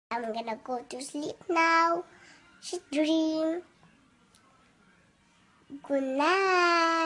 I'm gonna go to sleep now. Sweet dream. Good night.